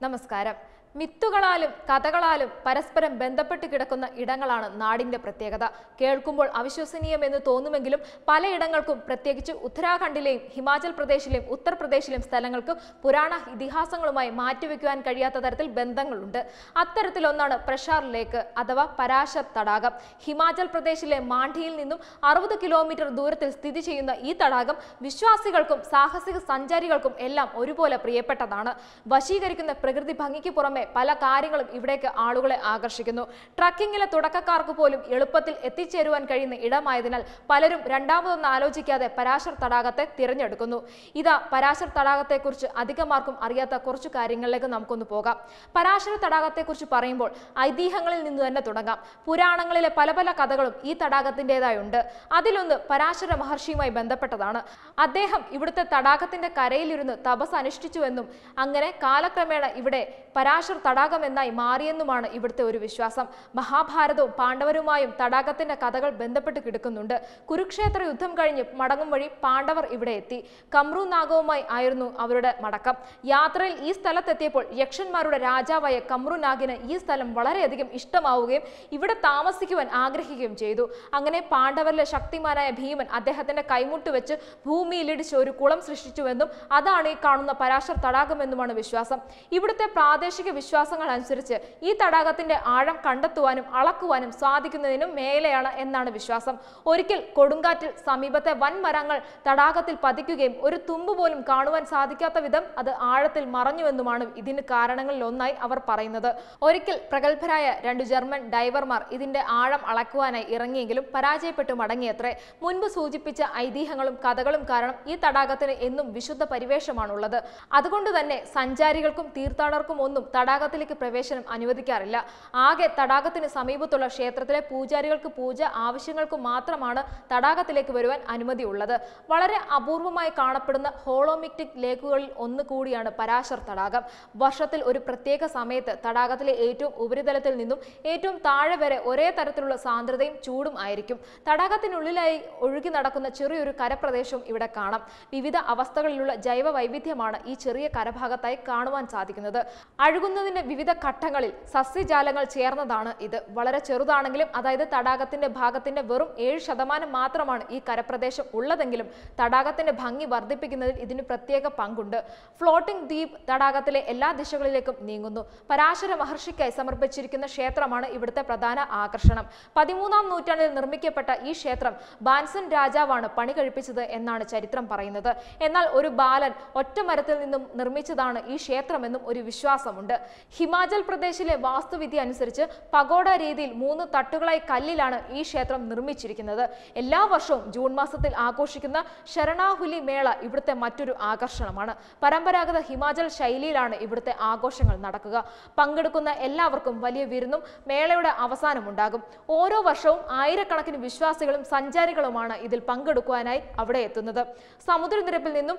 നമസ്കാരം. മിത്തുകളാലും കഥകളാലും പരസ്പരം ബന്ധപ്പെട്ട് കിടക്കുന്ന ഇടങ്ങളാണ് നാടിന്റെ പ്രത്യേകത. കേൾക്കുമ്പോൾ അവിശ്വസനീയമെന്ന് തോന്നുമെങ്കിലും പലയിടങ്ങൾക്കും, പ്രത്യേകിച്ച് ഉത്തരാഖണ്ഡിലെയും ഹിമാചൽ പ്രദേശിലെയും ഉത്തർപ്രദേശിലെയും സ്ഥലങ്ങൾക്ക് പുരാണ ഇതിഹാസങ്ങളുമായി മാറ്റിവെക്കുവാൻ കഴിയാത്ത തരത്തിൽ ബന്ധങ്ങളുണ്ട്. അത്തരത്തിലൊന്നാണ് പ്രഷാർ ലേക്ക് അഥവാ പരാശർ തടാകം. ഹിമാചൽ പ്രദേശിലെ മാണ്ഡിയിൽ നിന്നും 60 കിലോമീറ്റർ ദൂരത്തിൽ സ്ഥിതി ചെയ്യുന്ന ഈ തടാകം വിശ്വാസികൾക്കും സാഹസിക സഞ്ചാരികൾക്കും എല്ലാം ഒരുപോലെ പ്രിയപ്പെട്ടതാണ്. വശീകരിക്കുന്ന പ്രകൃതി ഭംഗിക്ക് പുറമെ പല കാര്യങ്ങളും ഇവിടേക്ക് ആളുകളെ ആകർഷിക്കുന്നു. ട്രക്കിങ്ങിലെ തുടക്കക്കാർക്ക് പോലും എളുപ്പത്തിൽ എത്തിച്ചേരുവാൻ കഴിയുന്ന ഇടമായതിനാൽ പലരും രണ്ടാമതൊന്നും ആലോചിക്കാതെ പരാശർ തടാകത്തെ തിരഞ്ഞെടുക്കുന്നു. ഇതാ പരാശർ തടാകത്തെക്കുറിച്ച് അധികമാർക്കും അറിയാത്ത കുറച്ചു കാര്യങ്ങളിലേക്ക് നമുക്കൊന്ന് പോകാം. പരാശര തടാകത്തെക്കുറിച്ച് പറയുമ്പോൾ ഐതിഹ്യങ്ങളിൽ നിന്ന് തന്നെ തുടങ്ങാം. പുരാണങ്ങളിലെ പല പല കഥകളും ഈ തടാകത്തിൻ്റെതായുണ്ട്. അതിലൊന്ന് പരാശര മഹർഷിയുമായി ബന്ധപ്പെട്ടതാണ്. അദ്ദേഹം ഇവിടുത്തെ തടാകത്തിന്റെ കരയിലിരുന്ന് തപസ് അനുഷ്ഠിച്ചുവെന്നും അങ്ങനെ കാലക്രമേണ ഇവിടെ പരാശർ തടാകം എന്നായി മാറിയെന്നുമാണ് ഇവിടുത്തെ ഒരു വിശ്വാസം. മഹാഭാരതവും പാണ്ഡവരുമായും തടാകത്തിന്റെ കഥകൾ ബന്ധപ്പെട്ട് കിടക്കുന്നുണ്ട്. കുരുക്ഷേത്ര യുദ്ധം കഴിഞ്ഞ് മടങ്ങും വഴി പാണ്ഡവർ ഇവിടെ എത്തി. കമ്രു നാഗവുമായി ആയിരുന്നു അവരുടെ മടക്കം. യാത്രയിൽ ഈ സ്ഥലത്തെത്തിയപ്പോൾ യക്ഷന്മാരുടെ രാജാവായ കമ്രു നാഗിന് ഈ സ്ഥലം വളരെയധികം ഇഷ്ടമാവുകയും ഇവിടെ താമസിക്കുവാൻ ആഗ്രഹിക്കുകയും ചെയ്തു. അങ്ങനെ പാണ്ഡവരിലെ ശക്തിമാനായ ഭീമൻ അദ്ദേഹത്തിന്റെ കൈമുട്ട് വെച്ച് ഭൂമിയിലിടിച്ച് ഒരു കുളം സൃഷ്ടിച്ചുവെന്നും അതാണ് ഈ കാണുന്ന പരാശർ തടാകമെന്നുമാണ് വിശ്വാസം. ഇവിടുത്തെ പ്രാദേശിക വിശ്വാസങ്ങൾ അനുസരിച്ച് ഈ തടാകത്തിന്റെ ആഴം കണ്ടെത്തുവാനും അളക്കുവാനും സാധിക്കുന്നതിനും മേലെയാണ് എന്നാണ് വിശ്വാസം. ഒരിക്കൽ കൊടുങ്കാറ്റിൽ സമീപത്തെ വൻ മരങ്ങൾ തടാകത്തിൽ പതിക്കുകയും ഒരു തുമ്പ് പോലും കാണുവാൻ സാധിക്കാത്ത വിധം അത് ആഴത്തിൽ മറഞ്ഞുവെന്നുമാണ് ഇതിന് കാരണങ്ങളിൽ ഒന്നായി അവർ പറയുന്നത്. ഒരിക്കൽ പ്രഗത്ഭരായ 2 ജർമ്മൻ ഡൈവർമാർ ഇതിന്റെ ആഴം അളക്കുവാനായി ഇറങ്ങിയെങ്കിലും പരാജയപ്പെട്ടു മടങ്ങിയത്രേ. മുൻപ് സൂചിപ്പിച്ച ഐതിഹ്യങ്ങളും കഥകളും കാരണം ഈ തടാകത്തിന് എന്നും വിശുദ്ധ പരിവേഷമാണുള്ളത്. അതുകൊണ്ട് തന്നെ സഞ്ചാരികൾക്കും തീർത്ഥാടകർക്കും ഒന്നും തടാകത്തിലേക്ക് പ്രവേശനം അനുവദിക്കാറില്ല. ആകെ തടാകത്തിന് സമീപത്തുള്ള ക്ഷേത്രത്തിലെ പൂജാരികൾക്ക് പൂജ ആവശ്യങ്ങൾക്ക് മാത്രമാണ് തടാകത്തിലേക്ക് വരുവാൻ അനുമതിയുള്ളത്. വളരെ അപൂർവമായി കാണപ്പെടുന്ന ഹോളോമിക്റ്റിക് ലേക്കുകളിൽ ഒന്ന് കൂടിയാണ് പരാശർ തടാകം. വർഷത്തിൽ ഒരു പ്രത്യേക സമയത്ത് തടാകത്തിലെ ഏറ്റവും ഉപരിതലത്തിൽ നിന്നും ഏറ്റവും താഴെ വരെ ഒരേ തരത്തിലുള്ള സാന്ദ്രതയും ചൂടും ആയിരിക്കും. തടാകത്തിനുള്ളിലായി ഒഴുകി നടക്കുന്ന ചെറിയൊരു കരപ്രദേശവും ഇവിടെ കാണാം. വിവിധ അവസ്ഥകളിലുള്ള ജൈവ വൈവിധ്യമാണ് ഈ ചെറിയ കരഭാഗത്തായി കാണുവാൻ സാധിക്കുന്നത്. അഴുകുന്നതിന്റെ വിവിധ ഘട്ടങ്ങളിൽ സസ്യജാലങ്ങൾ ചേർന്നതാണ് ഇത്. വളരെ ചെറുതാണെങ്കിലും, അതായത് തടാകത്തിന്റെ ഭാഗത്തിന്റെ വെറും 7% മാത്രമാണ് ഈ കരപ്രദേശം ഉള്ളതെങ്കിലും തടാകത്തിന്റെ ഭംഗി വർദ്ധിപ്പിക്കുന്നതിൽ ഇതിന് പ്രത്യേക പങ്കുണ്ട്. ഫ്ലോട്ടിംഗ് ദ്വീപ് തടാകത്തിലെ എല്ലാ ദിശകളിലേക്കും നീങ്ങുന്നു. പരാശര മഹർഷിക്കായി സമർപ്പിച്ചിരിക്കുന്ന ക്ഷേത്രമാണ് ഇവിടുത്തെ പ്രധാന ആകർഷണം. 13ാം നൂറ്റാണ്ടിൽ നിർമ്മിക്കപ്പെട്ട ഈ ക്ഷേത്രം ബാൻസൻ രാജാവാണ് പണി കഴിപ്പിച്ചത് എന്നാണ് ചരിത്രം പറയുന്നത്. എന്നാൽ ഒരു ബാലൻ ഒറ്റ മരത്തിൽ നിന്നും നിർമ്മിച്ചതാണ് ഈ ക്ഷേത്രമെന്നും ഒരു വിശ്വാസമുണ്ട്. ഹിമാചൽ പ്രദേശിലെ വാസ്തുവിദ്യ അനുസരിച്ച് പഗോഡ രീതിയിൽ 3 തട്ടുകളായി കല്ലിലാണ് ഈ ക്ഷേത്രം നിർമ്മിച്ചിരിക്കുന്നത്. എല്ലാ വർഷവും ജൂൺ മാസത്തിൽ ആഘോഷിക്കുന്ന ശരണാഹുലി മേള ഇവിടുത്തെ മറ്റൊരു ആകർഷണമാണ്. പരമ്പരാഗത ഹിമാചൽ ശൈലിയിലാണ് ഇവിടുത്തെ ആഘോഷങ്ങൾ നടക്കുക. പങ്കെടുക്കുന്ന എല്ലാവർക്കും വലിയ വിരുന്നും മേളയുടെ അവസാനമുണ്ടാകും. ഓരോ വർഷവും ആയിരക്കണക്കിന് വിശ്വാസികളും സഞ്ചാരികളുമാണ് ഇതിൽ പങ്കെടുക്കുവാനായി അവിടെ എത്തുന്നത്. സമുദ്രനിരപ്പിൽ നിന്നും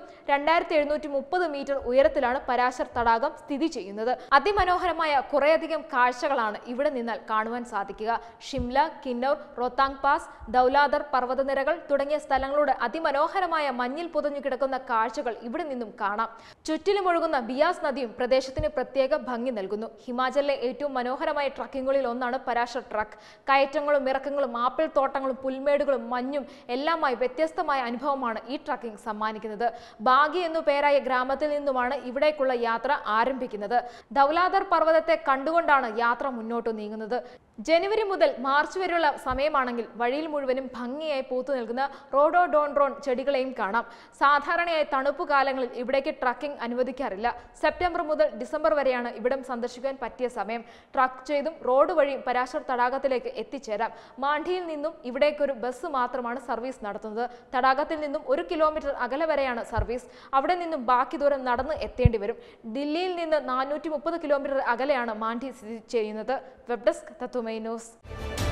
2730 മീറ്റർ ഉയരത്തിലാണ് പരാശർ തടാകം സ്ഥിതി ചെയ്യുന്നത്. അതിമനോഹരമായ കുറേയധികം കാഴ്ചകളാണ് ഇവിടെ നിന്നാൽ കാണുവാൻ സാധിക്കുക. ഷിംല, കിന്നൗർ, റോത്താങ് പാസ്, ദൗലാദർ പർവ്വതനിരകൾ തുടങ്ങിയ സ്ഥലങ്ങളുടെ അതിമനോഹരമായ മഞ്ഞിൽ പുതഞ്ഞു കിടക്കുന്ന കാഴ്ചകൾ ഇവിടെ നിന്നും കാണാം. ചുറ്റിലും ഒഴുകുന്ന ബിയാസ് നദിയും പ്രദേശത്തിന് പ്രത്യേക ഭംഗി നൽകുന്നു. ഹിമാചലിലെ ഏറ്റവും മനോഹരമായ ട്രക്കിങ്ങുകളിൽ ഒന്നാണ് പരാശർ ട്രക്ക്. കയറ്റങ്ങളും ഇറക്കങ്ങളും ആപ്പിൾ തോട്ടങ്ങളും പുൽമേടുകളും മഞ്ഞും എല്ലാമായി വ്യത്യസ്തമായ അനുഭവമാണ് ഈ ട്രക്കിംഗ് സമ്മാനിക്കുന്നത്. ബാഗി എന്നു പേരായ ഗ്രാമത്തിൽ നിന്നുമാണ് ഇവിടേക്കുള്ള യാത്ര ആരംഭിക്കുന്നത്. ദൗലാദർ പർവ്വതത്തെ കണ്ടുകൊണ്ടാണ് യാത്ര മുന്നോട്ട് നീങ്ങുന്നത്. ജനുവരി മുതൽ മാർച്ച് വരെയുള്ള സമയമാണെങ്കിൽ വഴിയിൽ മുഴുവനും ഭംഗിയായി പൂത്തു നിൽക്കുന്ന റോഡോഡോൺഡ്രോൺ ചെടികളെയും കാണാം. സാധാരണയായി തണുപ്പ് കാലങ്ങളിൽ ഇവിടേക്ക് ട്രക്കിംഗ് അനുവദിക്കാറില്ല. സെപ്റ്റംബർ മുതൽ ഡിസംബർ വരെയാണ് ഇവിടം സന്ദർശിക്കാൻ പറ്റിയ സമയം. ട്രക്ക് ചെയ്തും റോഡ് വഴിയും പരാശർ തടാകത്തിലേക്ക് എത്തിച്ചേരാം. മാണ്ഡിയിൽ നിന്നും ഇവിടേക്കൊരു ബസ് മാത്രമാണ് സർവീസ് നടത്തുന്നത്. തടാകത്തിൽ നിന്നും 1 കിലോമീറ്റർ അകലെ വരെയാണ് സർവീസ്. അവിടെ നിന്നും ബാക്കി ദൂരം നടന്ന് എത്തേണ്ടി വരും. ദില്ലിയിൽ നിന്ന് 430 കിലോമീറ്റർ അകലെയാണ് മാണ്ഡി സ്ഥിതി ചെയ്യുന്നത്. Web desk Tatwamayi news.